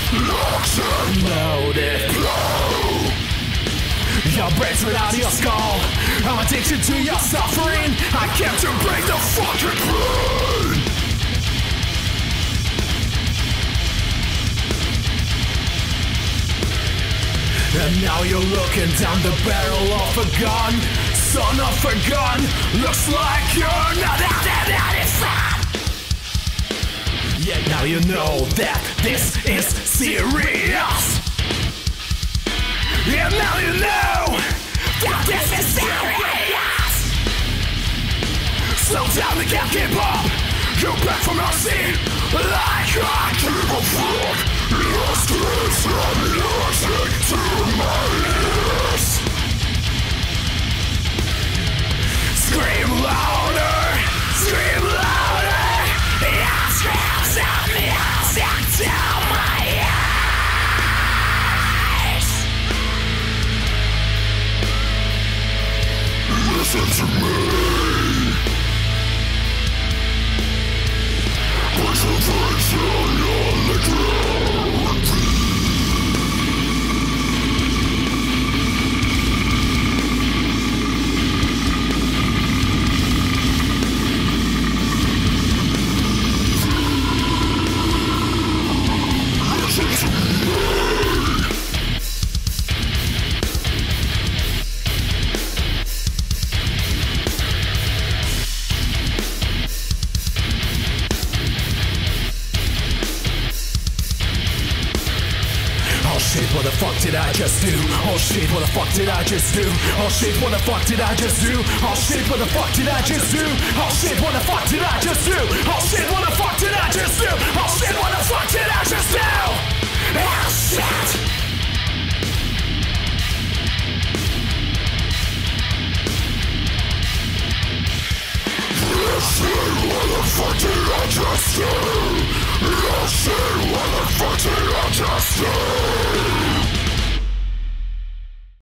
Locomotive blow. Your brains without your skull. I'm addicted to your suffering. I came to break the fucking pain. And now you're looking down the barrel of a gun. Son of a gun, looks like you're not out of anything. Yet now you know that this is serious. And now you know that this is serious. Sometimes we can't keep up. You're back from your seat like I give a fuck. Your screams are music to my ears. Scream louder, scream louder. Your screams are music to my ears. Listen to me. Put your voice on the ground. Listen to me. Oh shit, what the fuck did I just do? Oh shit, what the fuck did I just do? Oh shit, what the fuck did I just do? Oh shit, what the fuck did I just do? Oh shit, what the fuck did I just do? Oh shit, what the fuck did I just do? Oh shit, what the fuck did I just do? Oh shit. Oh shit, what the fuck did I just do? Oh shit, what the fuck did I just do?